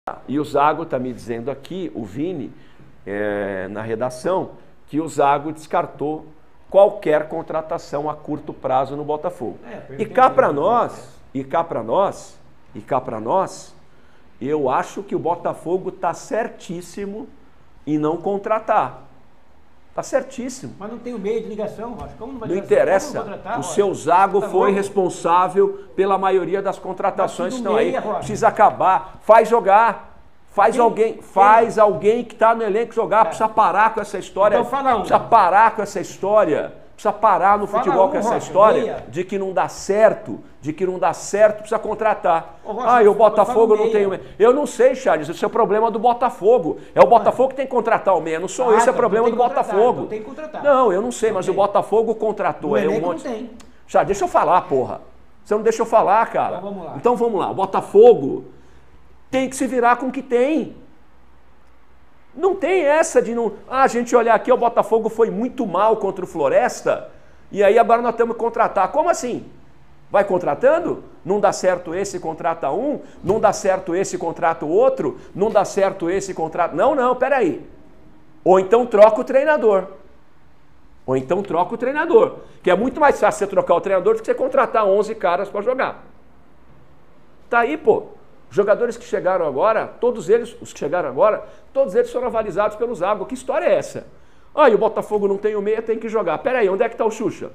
E o Zago está me dizendo aqui, o Vini, na redação, que o Zago descartou qualquer contratação a curto prazo no Botafogo. E cá para nós, eu acho que o Botafogo está certíssimo em não contratar. Está certíssimo. Mas não tem o meio de ligação, Rocha. Como não vai Não interessa. O seu Zago foi responsável pela maioria das contratações que estão aí. Precisa acabar. Faz jogar. Faz alguém que está no elenco jogar. Precisa parar com essa história. Então fala um. Precisa parar com essa história. Precisa parar no futebol com essa história de que não dá certo, precisa contratar. E o Botafogo não tem o meia. Eu não sei, Charles, esse é o problema do Botafogo. É o Botafogo que tem que contratar o meia, não sou eu, esse é o problema do Botafogo. Tem que contratar. Não, eu não sei, mas o Botafogo contratou. Charles, deixa eu falar, porra. Você não deixa eu falar, cara. Então vamos lá. O Botafogo tem que se virar com o que tem. Não tem essa de não... a gente olhar aqui, o Botafogo foi muito mal contra o Floresta e aí agora nós temos que contratar. Como assim? Vai contratando? Não dá certo esse, contrata um. Não dá certo esse, contrata o outro. Não dá certo esse, contrata... Não, peraí. Ou então troca o treinador. Que é muito mais fácil você trocar o treinador do que você contratar 11 caras para jogar. Tá aí, pô. Os jogadores que chegaram agora, todos eles foram avalizados pelo Zago. Que história é essa? E o Botafogo não tem o meia, tem que jogar. Pera aí, onde é que está o Xuxa?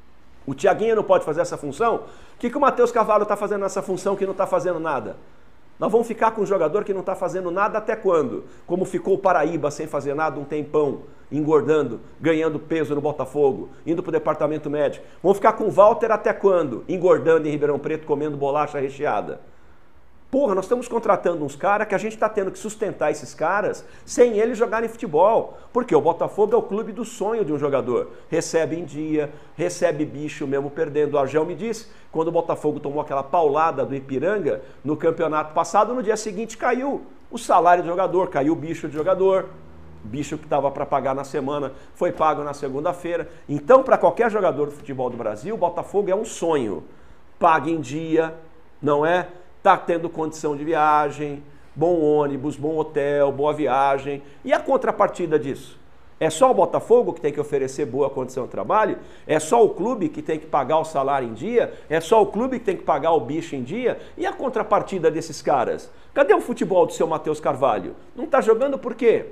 O Thiaguinho não pode fazer essa função? O que o Matheus Carvalho está fazendo nessa função que não está fazendo nada? Nós vamos ficar com um jogador que não está fazendo nada até quando? Como ficou o Paraíba sem fazer nada um tempão, engordando, ganhando peso no Botafogo, indo para o departamento médico. Vamos ficar com o Walter até quando? Engordando em Ribeirão Preto, comendo bolacha recheada. Porra, nós estamos contratando uns caras que a gente está tendo que sustentar esses caras sem eles jogarem futebol. Porque o Botafogo é o clube do sonho de um jogador. Recebe em dia, recebe bicho mesmo perdendo. O Argel me disse, quando o Botafogo tomou aquela paulada do Ipiranga no campeonato passado, no dia seguinte caiu o salário do jogador, caiu o bicho de jogador. Bicho que estava para pagar na semana foi pago na segunda-feira. Então, para qualquer jogador do futebol do Brasil, o Botafogo é um sonho. Paga em dia, não é? Está tendo condição de viagem, bom ônibus, bom hotel, boa viagem. E a contrapartida disso? É só o Botafogo que tem que oferecer boa condição de trabalho? É só o clube que tem que pagar o salário em dia? É só o clube que tem que pagar o bicho em dia? E a contrapartida desses caras? Cadê o futebol do seu Matheus Carvalho? Não está jogando por quê?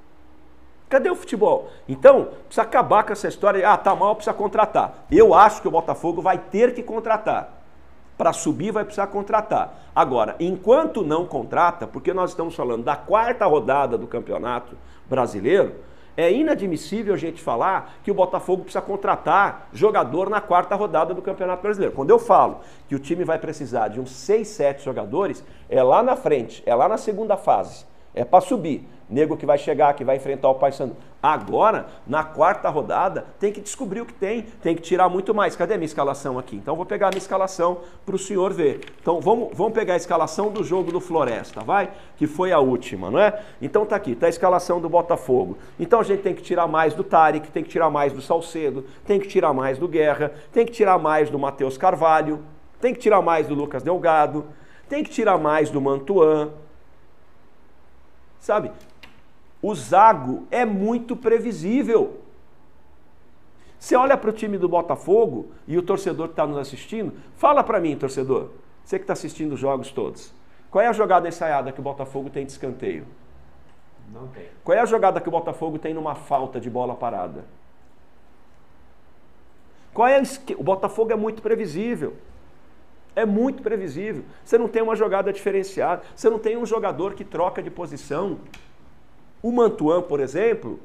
Cadê o futebol? Então, precisa acabar com essa história de, tá mal, precisa contratar. Eu acho que o Botafogo vai ter que contratar. Para subir vai precisar contratar. Agora, enquanto não contrata, porque nós estamos falando da 4ª rodada do Campeonato Brasileiro, é inadmissível a gente falar que o Botafogo precisa contratar jogador na 4ª rodada do Campeonato Brasileiro. Quando eu falo que o time vai precisar de uns 6, 7 jogadores, é lá na frente, é lá na segunda fase, é para subir. Nego que vai chegar, que vai enfrentar o Paysandu. Agora, na 4ª rodada, tem que descobrir o que tem que tirar muito mais. Cadê a minha escalação aqui? Então, vou pegar a minha escalação para o senhor ver. Então, vamos pegar a escalação do jogo do Floresta, vai? Que foi a última, não é? Então, tá aqui, tá a escalação do Botafogo. Então, a gente tem que tirar mais do Tarek, tem que tirar mais do Salcedo, tem que tirar mais do Guerra, tem que tirar mais do Matheus Carvalho, tem que tirar mais do Lucas Delgado, tem que tirar mais do Mantuan. Sabe? O Zago é muito previsível. Você olha para o time do Botafogo e o torcedor que está nos assistindo, fala para mim, torcedor, você que está assistindo os jogos todos, qual é a jogada ensaiada que o Botafogo tem de escanteio? Não tem. Qual é a jogada que o Botafogo tem numa falta de bola parada? O Botafogo é muito previsível. É muito previsível. Você não tem uma jogada diferenciada, você não tem um jogador que troca de posição. O Mantuan, por exemplo,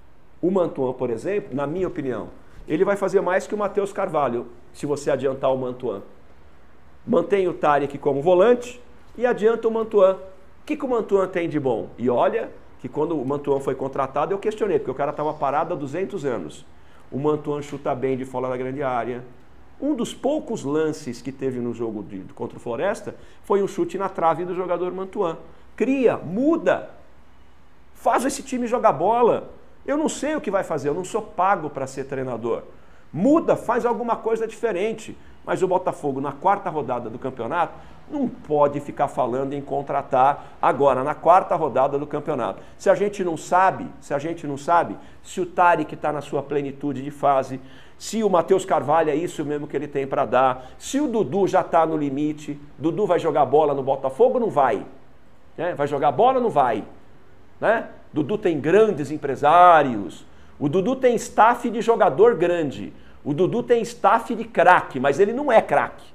na minha opinião, ele vai fazer mais que o Matheus Carvalho, se você adiantar o Mantuan. Mantém o Tarek como volante e adianta o Mantuan. O que o Mantuan tem de bom? E olha que quando o Mantuan foi contratado, eu questionei, porque o cara estava parado há 200 anos. O Mantuan chuta bem de fora da grande área. Um dos poucos lances que teve no jogo contra o Floresta foi um chute na trave do jogador Mantuan. Cria, muda. Faz esse time jogar bola. Eu não sei o que vai fazer, eu não sou pago para ser treinador. Muda, faz alguma coisa diferente. Mas o Botafogo, na 4ª rodada do campeonato, Não pode ficar falando em contratar agora, na 4ª rodada do campeonato. Se a gente não sabe se o Tariq está na sua plenitude de fase, se o Matheus Carvalho é isso mesmo que ele tem para dar, se o Dudu já está no limite, Dudu vai jogar bola no Botafogo? Não vai. Né? Vai jogar bola? Não vai. Né? Dudu tem grandes empresários, o Dudu tem staff de jogador grande, o Dudu tem staff de craque, mas ele não é craque.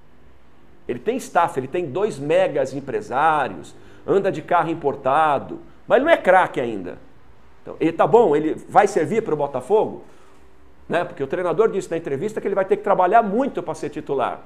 Ele tem staff, ele tem 2 megas empresários, anda de carro importado, mas ele não é craque ainda. Então, ele tá bom, ele vai servir para o Botafogo? Né? Porque o treinador disse na entrevista que ele vai ter que trabalhar muito para ser titular.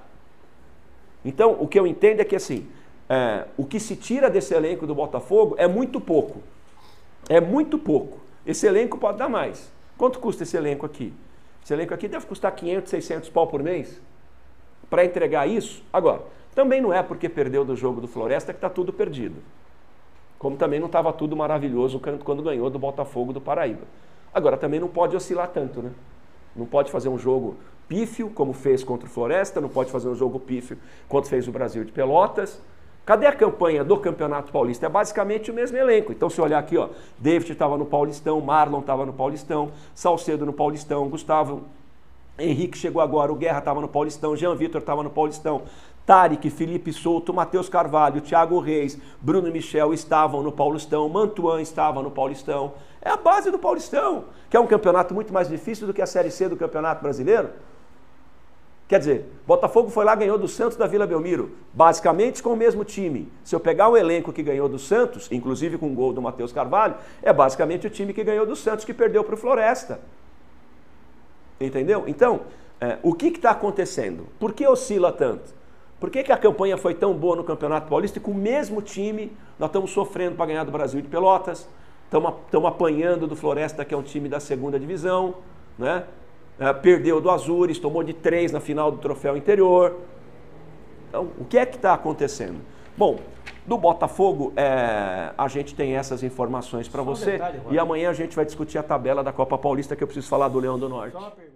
Então, o que eu entendo é que assim, o que se tira desse elenco do Botafogo é muito pouco. É muito pouco. Esse elenco pode dar mais. Quanto custa esse elenco aqui? Esse elenco aqui deve custar 500, 600 pau por mês para entregar isso. Agora, também não é porque perdeu do jogo do Floresta que está tudo perdido. Como também não estava tudo maravilhoso quando ganhou do Botafogo do Paraíba. Agora, também não pode oscilar tanto, né? Não pode fazer um jogo pífio, como fez contra o Floresta, não pode fazer um jogo pífio, quanto fez o Brasil de Pelotas. Cadê a campanha do Campeonato Paulista? É basicamente o mesmo elenco. Então, se olhar aqui, ó, David estava no Paulistão, Marlon estava no Paulistão, Salcedo no Paulistão, Gustavo Henrique chegou agora, o Guerra estava no Paulistão, Jean Vitor estava no Paulistão, Tariq, Felipe Souto, Matheus Carvalho, Thiago Reis, Bruno Michel estavam no Paulistão, Mantuan estava no Paulistão. É a base do Paulistão, que é um campeonato muito mais difícil do que a Série C do Campeonato Brasileiro. Quer dizer, Botafogo foi lá e ganhou do Santos da Vila Belmiro, basicamente com o mesmo time. Se eu pegar o elenco que ganhou do Santos, inclusive com o gol do Matheus Carvalho, é basicamente o time que ganhou do Santos, que perdeu para o Floresta. Entendeu? Então, o que está acontecendo? Por que oscila tanto? Por que a campanha foi tão boa no Campeonato Paulista e com o mesmo time nós estamos sofrendo para ganhar do Brasil de Pelotas, estamos apanhando do Floresta, que é um time da 2ª divisão, né? Perdeu do Azures, tomou de 3 na final do troféu interior. Então, o que é que está acontecendo? Bom, do Botafogo, a gente tem essas informações para você. Detalhe, e amanhã a gente vai discutir a tabela da Copa Paulista, que eu preciso falar do Leão do Norte.